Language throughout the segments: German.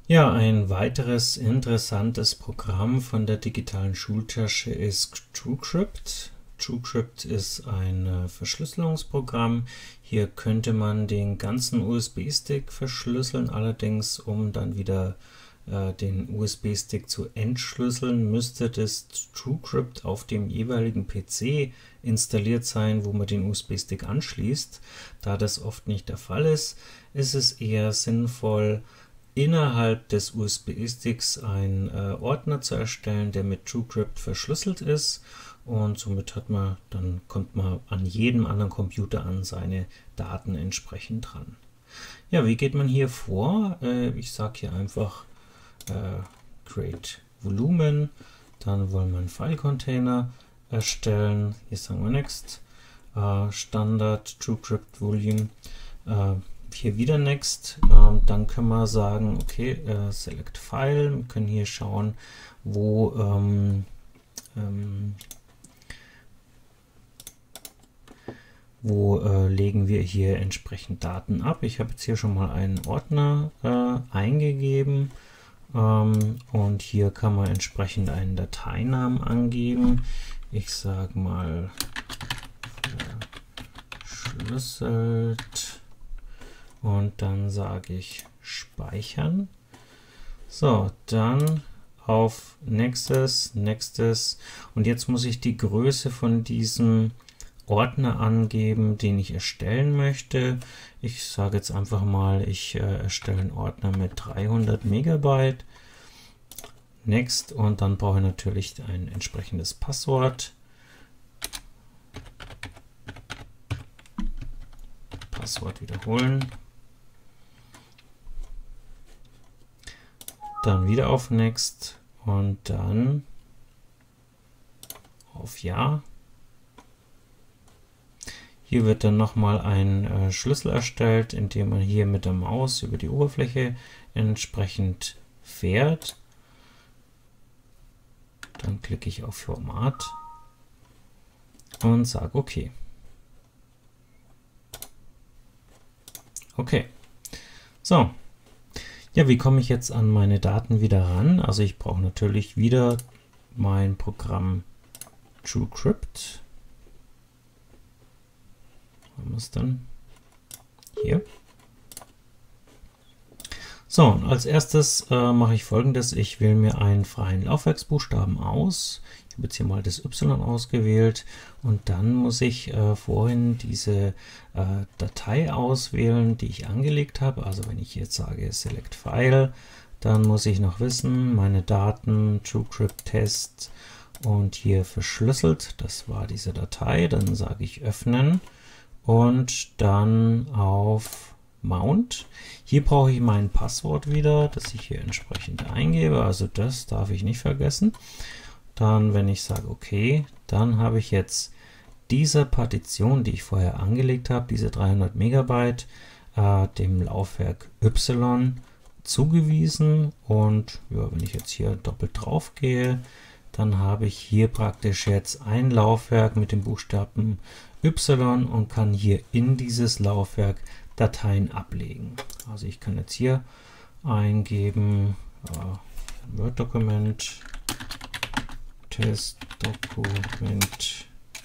Ja, ein weiteres interessantes Programm von der digitalen Schultasche ist TrueCrypt. TrueCrypt ist ein Verschlüsselungsprogramm. Hier könnte man den ganzen USB-Stick verschlüsseln, allerdings um dann wieder den USB-Stick zu entschlüsseln, müsste das TrueCrypt auf dem jeweiligen PC installiert sein, wo man den USB-Stick anschließt. Da das oft nicht der Fall ist, ist es eher sinnvoll, innerhalb des USB-Sticks einen Ordner zu erstellen, der mit TrueCrypt verschlüsselt ist, und somit kommt man an jedem anderen Computer an seine Daten entsprechend dran. Ja, wie geht man hier vor? Ich sage hier einfach Create Volumen, dann wollen wir einen File-Container erstellen. Hier sagen wir Next, Standard TrueCrypt Volume. Hier wieder Next, dann können wir sagen, okay, Select File, wir können hier schauen, wo legen wir hier entsprechend Daten ab. Ich habe jetzt hier schon mal einen Ordner eingegeben, und hier kann man entsprechend einen Dateinamen angeben. Ich sage mal verschlüsselt. Und dann sage ich speichern. So, dann auf Nächstes. Und jetzt muss ich die Größe von diesem Ordner angeben, den ich erstellen möchte. Ich sage jetzt einfach mal, ich erstelle einen Ordner mit 300 Megabyte. Next, und dann brauche ich natürlich ein entsprechendes Passwort. Passwort wiederholen. Dann wieder auf Next und dann auf Ja. Hier wird dann nochmal ein Schlüssel erstellt, indem man hier mit der Maus über die Oberfläche entsprechend fährt. Dann klicke ich auf Format und sage OK. Okay. So. Ja, wie komme ich jetzt an meine Daten wieder ran? Also ich brauche natürlich wieder mein Programm TrueCrypt. Haben wir es dann hier. So, und als erstes mache ich Folgendes. Ich wähle mir einen freien Laufwerksbuchstaben aus. Ich habe jetzt hier mal das Y ausgewählt, und dann muss ich vorhin diese Datei auswählen, die ich angelegt habe. Also wenn ich jetzt sage Select File, dann muss ich noch wissen, meine Daten, TrueCrypt Test und hier verschlüsselt, das war diese Datei. Dann sage ich öffnen und dann auf Mount. Hier brauche ich mein Passwort wieder, das ich hier entsprechend eingebe, also das darf ich nicht vergessen. Dann, wenn ich sage OK, dann habe ich jetzt diese Partition, die ich vorher angelegt habe, diese 300 Megabyte, dem Laufwerk Y zugewiesen. Und ja, wenn ich jetzt hier doppelt drauf gehe, dann habe ich hier praktisch jetzt ein Laufwerk mit dem Buchstaben Y und kann hier in dieses Laufwerk Dateien ablegen. Also ich kann jetzt hier eingeben Word-Dokument, Testdokument,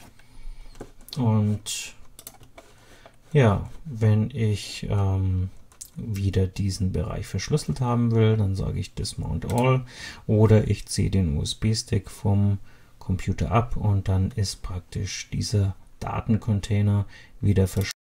und ja, wenn ich wieder diesen Bereich verschlüsselt haben will, dann sage ich Dismount All, oder ich ziehe den USB-Stick vom Computer ab und dann ist praktisch dieser Datencontainer wieder verschlüsselt.